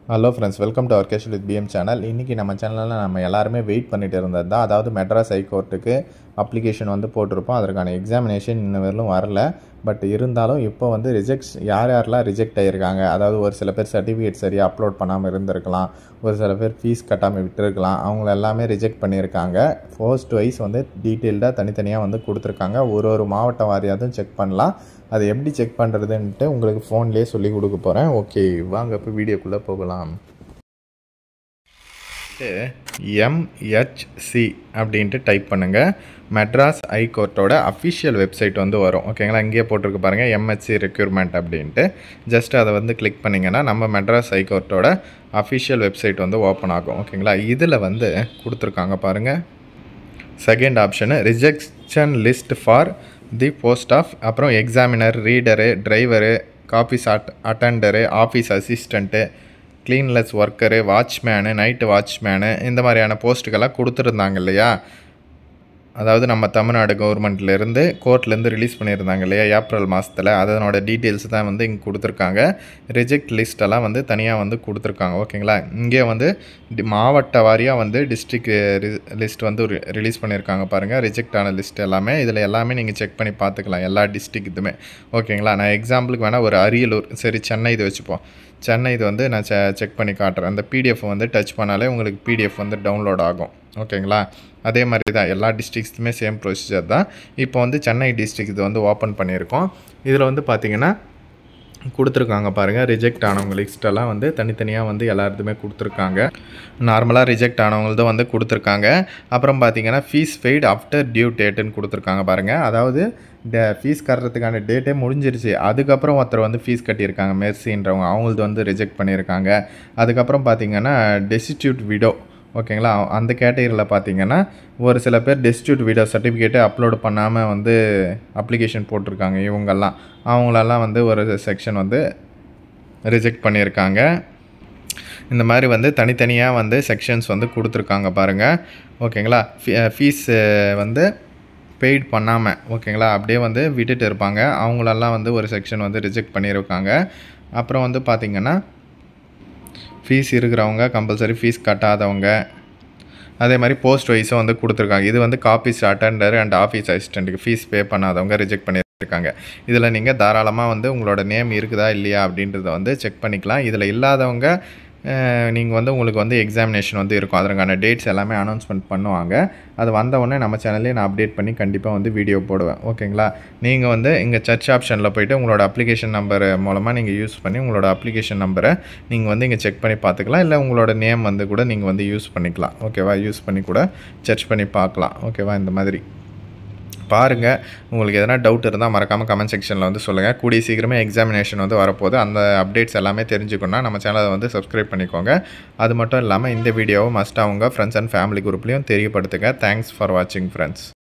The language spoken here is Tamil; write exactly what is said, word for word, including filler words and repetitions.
Hello friends, welcome to our cash with PM channel. இன்றைக்கி நம்ம சேனலில் நம்ம எல்லாருமே வெயிட் பண்ணிட்டு இருந்தது தான், அதாவது மெட்ராஸ் ஹைகோர்ட்டுக்கு அப்ளிகேஷன் வந்து போட்டிருப்போம். அதற்கான எக்ஸாமினேஷன் இன்னும் வரலும் வரல. பட் இருந்தாலும் இப்போ வந்து ரிஜெக்ட்ஸ் யார் யாரெல்லாம் ரிஜெக்ட் ஆகியிருக்காங்க, அதாவது ஒரு சில பேர் சர்டிஃபிகேட் சரியாக அப்லோட் பண்ணாமல் இருந்திருக்கலாம், ஒரு சில பேர் ஃபீஸ் கட்டாமல் விட்டுருக்கலாம், அவங்கள எல்லாமே ரிஜெக்ட் பண்ணியிருக்காங்க. போஸ்ட் வைஸ் வந்து டீட்டெயில்டாக தனித்தனியாக வந்து கொடுத்துருக்காங்க. ஒரு ஒரு மாவட்ட வாரியாகவும் செக் பண்ணலாம். அது எப்படி செக் பண்ணுறதுன்ட்டு உங்களுக்கு ஃபோன்லேயே சொல்லி கொடுக்க போகிறேன். ஓகே, வாங்க இப்போ வீடியோக்குள்ளே போகலாம். எம்ஹெச்சி அப்படின்ட்டு டைப் பண்ணுங்கள். மெட்ராஸ் ஹைகோர்ட்டோட அஃபிஷியல் வெப்சைட் வந்து வரும். ஓகேங்களா, இங்கேயே போட்டிருக்கு பாருங்கள், எம்ஹெச்சி ரெக்யூர்மெண்ட் அப்படின்ட்டு. ஜஸ்ட் அதை வந்து கிளிக் பண்ணிங்கன்னா நம்ம மெட்ராஸ் ஹைகோர்ட்டோட அஃபிஷியல் வெப்சைட் வந்து ஓப்பன் ஆகும். ஓகேங்களா, இதில் வந்து கொடுத்துருக்காங்க பாருங்கள். Second option rejection list for the post of, அப்புறம் examiner, reader, driver, office at attender, office assistant, cleanliness worker, watchman, night watchman, இந்த மாதிரியான போஸ்ட்டுக்கெல்லாம் கொடுத்துருந்தாங்க இல்லையா. அதாவது நம்ம தமிழ்நாடு கவர்மெண்ட்லேருந்து கோர்ட்லேருந்து ரிலீஸ் பண்ணியிருந்தாங்க இல்லையா ஏப்ரல் மாதத்தில், அதனோட டீட்டெயில்ஸ் தான் வந்து இங்கே கொடுத்துருக்காங்க. ரிஜெக்ட் லிஸ்ட்டெல்லாம் வந்து தனியாக வந்து கொடுத்துருக்காங்க. ஓகேங்களா, இங்கே வந்து மாவட்ட வாரியாக வந்து டிஸ்ட்ரிக் லிஸ்ட் வந்து ரிலீஸ் பண்ணியிருக்காங்க பாருங்கள். ரிஜெக்ட் ஆன லிஸ்ட் எல்லாமே இதில் எல்லாமே நீங்கள் செக் பண்ணி பார்த்துக்கலாம், எல்லா டிஸ்ட்ரிக் இதுவுமே. ஓகேங்களா, நான் எக்ஸாம்பிளுக்கு வேணால் ஒரு அரியலூர், சரி சென்னை இது வச்சுப்போம். சென்னை இது வந்து நான் செ செக் பண்ணி காட்டுறேன். அந்த பிடிஎஃப் வந்து டச் பண்ணாலே உங்களுக்கு பிடிஎஃப் வந்து டவுன்லோட் ஆகும். ஓகேங்களா, அதே மாதிரி தான் எல்லா டிஸ்ட்ரிக்ஸுமே சேம் ப்ரொசீஜர் தான். இப்போ வந்து சென்னை டிஸ்ட்ரிக் இது வந்து ஓப்பன் பண்ணியிருக்கோம். இதில் வந்து பார்த்திங்கன்னா கொடுத்துருக்காங்க பாருங்கள், ரிஜெக்ட் ஆனவங்க லிஸ்ட்டெல்லாம் வந்து தனித்தனியாக வந்து எல்லாத்துமே கொடுத்துருக்காங்க. நார்மலாக ரிஜெக்ட் ஆனவங்கள்தான் வந்து கொடுத்துருக்காங்க. அப்புறம் பார்த்திங்கன்னா ஃபீஸ் பெய்டு ஆஃப்டர் டியூ டேட்டுன்னு கொடுத்துருக்காங்க பாருங்கள். அதாவது ட ஃபீஸ் கட்டுறதுக்கான டேட்டே முடிஞ்சிருச்சு, அதுக்கப்புறம் ஒருத்தர் வந்து ஃபீஸ் கட்டியிருக்காங்க மெர்சின்றவங்க, அவங்களது வந்து ரிஜெக்ட் பண்ணியிருக்காங்க. அதுக்கப்புறம் பார்த்திங்கன்னா டெஸ்டிடியூட் விடோ, ஓகேங்களா, அந்த கேட்டகரியில் பார்த்திங்கன்னா ஒரு சில பேர் டெஸ்டிடியூட் விடோ சர்டிஃபிகேட்டை அப்லோடு பண்ணாமல் வந்து அப்ளிகேஷன் போட்டிருக்காங்க. இவங்கெல்லாம் அவங்களெல்லாம் வந்து ஒரு செக்ஷன் வந்து ரிஜெக்ட் பண்ணியிருக்காங்க. இந்த மாதிரி வந்து தனித்தனியாக வந்து செக்ஷன்ஸ் வந்து கொடுத்துருக்காங்க பாருங்கள். ஓகேங்களா, ஃபீஸ் வந்து பெய்ட் பண்ணாமல், ஓகேங்களா, அப்படியே வந்து விட்டுட்டு இருப்பாங்க, அவங்களெல்லாம் வந்து ஒரு செக்ஷன் வந்து ரிஜெக்ட் பண்ணியிருக்காங்க. அப்புறம் வந்து பார்த்திங்கன்னா ஃபீஸ் இருக்கிறவங்க, கம்பல்சரி ஃபீஸ் கட்டாதவங்க, அதே மாதிரி போஸ்ட் வைஸும் வந்து கொடுத்துருக்காங்க. இது வந்து ஆஃபீஸ் அட்டெண்டர் அண்ட் ஆஃபீஸ் அசிஸ்டண்ட்டுக்கு ஃபீஸ் பே பண்ணாதவங்க ரிஜெக்ட் பண்ணியிருக்காங்க. இதில் நீங்கள் தாராளமாக வந்து உங்களோட நேம் இருக்குதா இல்லையா அப்படின்றத வந்து செக் பண்ணிக்கலாம். இதில் இல்லாதவங்க நீங்கள் வந்து உங்களுக்கு வந்து எக்ஸாமினேஷன் வந்து இருக்கும், அதற்கான டேட்ஸ் எல்லாமே அனௌன்ஸ்மெண்ட் பண்ணுவாங்க. அது வந்தவுடனே நம்ம சேனல்லே நான் அப்டேட் பண்ணி கண்டிப்பாக வந்து வீடியோ போடுவேன். ஓகேங்களா, நீங்கள் வந்து இங்கே சர்ச் ஆப்ஷனில் போய்ட்டு உங்களோட அப்ளிகேஷன் நம்பர் மூலமாக நீங்கள் யூஸ் பண்ணி உங்களோட அப்ளிகேஷன் நம்பரை நீங்கள் வந்து இங்கே செக் பண்ணி பார்த்துக்கலாம். இல்லை உங்களோட நேம் வந்து கூட நீங்கள் வந்து யூஸ் பண்ணிக்கலாம். ஓகேவா, யூஸ் பண்ணி கூட சர்ச் பண்ணி பார்க்கலாம். ஓகேவா, இந்த மாதிரி பாருங்கள். உங்களுக்கு எதனா டவுட் இருந்தால் மறக்காமல் கமெண்ட் செக்ஷனில் வந்து சொல்லுங்கள். கூடிய சீக்கிரமே எக்ஸாமினேஷன் வந்து வரப்போகுது. அந்த அப்டேட்ஸ் எல்லாமே தெரிஞ்சுக்கணுன்னா நம்ம சேனலை வந்து சப்ஸ்கிரைப் பண்ணிக்கோங்க. அது மட்டும் இல்லாமல் இந்த வீடியோவை மஸ்ட்டாக உங்கள் ஃப்ரெண்ட்ஸ் அண்ட் ஃபேமிலி குரூப்லேயும் தெரியப்படுத்துங்க. தேங்க்ஸ் ஃபார் வாட்சிங் ஃப்ரெண்ட்ஸ்.